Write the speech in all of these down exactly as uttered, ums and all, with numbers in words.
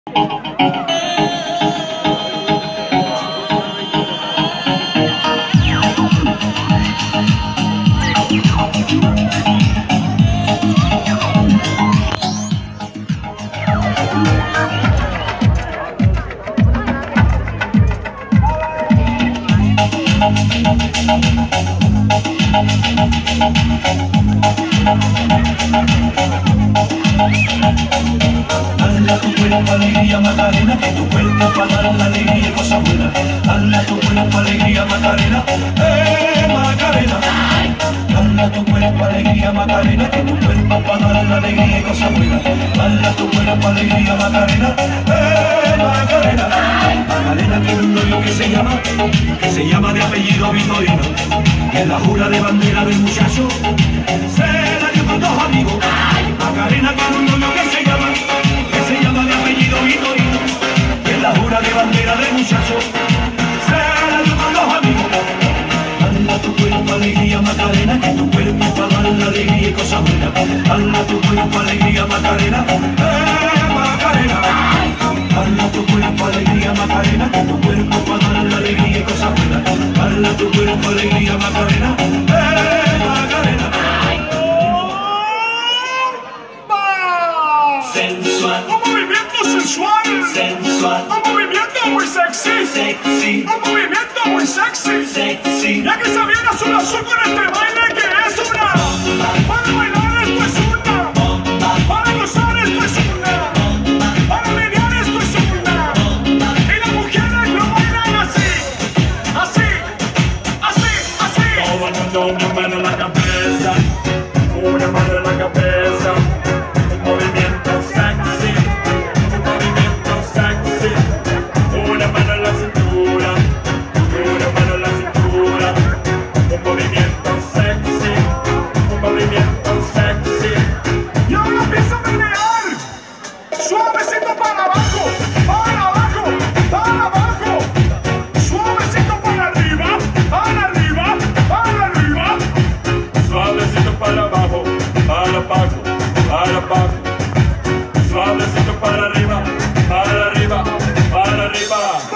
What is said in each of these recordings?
Dale a tu cuerpo alegría Macarena, que tu cuerpo para dar la alegría y cosas buenas. Dale a tu cuerpo alegría Macarena, eh Macarena. Dale a tu cuerpo alegría Macarena, que tu cuerpo para dar la alegría y cosas buenas. Dale a tu cuerpo alegría Macarena, eh Macarena. Macarena tiene un novio que se llama, que se llama de apellido Vitorino, que es la jura de bandera del muchacho, se la dio con dos amigos. Macarena tiene un novio que se llama, que se llama de apellido Vitorino, que es la jura de bandera del muchacho, se la dio con dos amigos. Dale a tu cuerpo alegría Macarena, que tu cuerpo es para dar la alegría y cosas buenas. Dale a tu cuerpo alegría Macarena, eh Macarena. Dale a tu cuerpo alegría Macarena, que tu cuerpo es para dar la alegría y cosas buenas. Dale a tu cuerpo alegría Macarena, eh Macarena. Sensual, Un movimiento sensual, sensual, un movimiento muy sexy, sexy, un movimiento muy sexy. sexy. Ya que se viene azul azul con este baile que es una. Para bailar esto es una. Para gozar esto es una. Para menear esto es una. Y las mujeres lo bailan así, así, así, así. Todo el mundo una mano en la cabeza, una mano en la cabeza, un movimiento sexy, un movimiento sexy, una mano en la cintura, una mano en la cintura, un movimiento sexy, un movimiento sexy. Y ahora empieza a menear, suavecito para abajo, para abajo, para abajo, suavecito para arriba, para arriba, para arriba. Suavecito para abajo, para abajo, para abajo. Suavecito para arriba, para arriba, para arriba.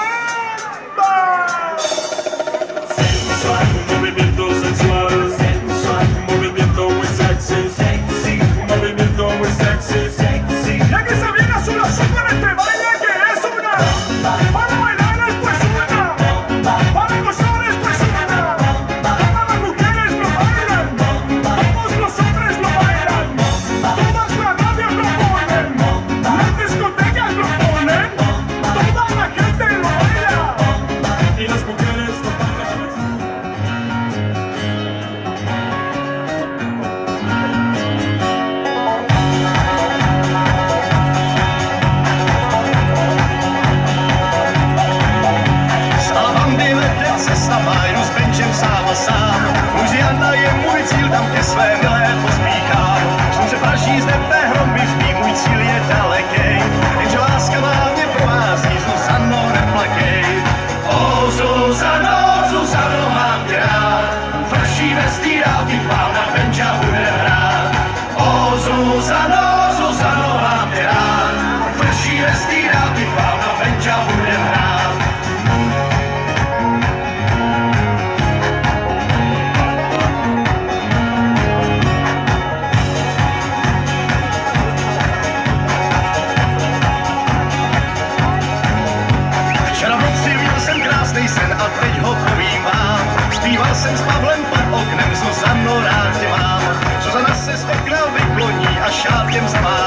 Sensual, un movimiento sensual, sensual, un movimiento muy sexy, sexy, un movimiento muy sexy, sexy. Ya que se viene azul azul con este baile que es una. Para bailar esto es una. Para gozar esto es una. Todas las mujeres lo bailan, todos los hombres lo bailan, todas las radios lo ponen, las discotecas lo ponen, toda la gente lo baila. Y las mujeres lo bailan. Stávám běletem se sama, jdu s benchem sám a sám. Louisiana je můj cíl, tam ke své milé pospíchám. Slunce praží z nebe, hromy zbí, můj cíl je dalekej. Jenže láska má mě provází, Zuzano, neplakej. O Zuzano, Zuzano, mám tě rád. Vrší vestý dálky, k vám na benča bude hrát. O Zuzano, Zuzano, mám tě rád. Vrší vestý dálky, k vám na benča bude hrát. Včera v noci viděl jsem krásný sen a teď ho povím vám. Zpíval jsem s Pavlem pod oknem, Zuzano, rád tě mám. Zuzana se z okna vykloní a šátkem zamá.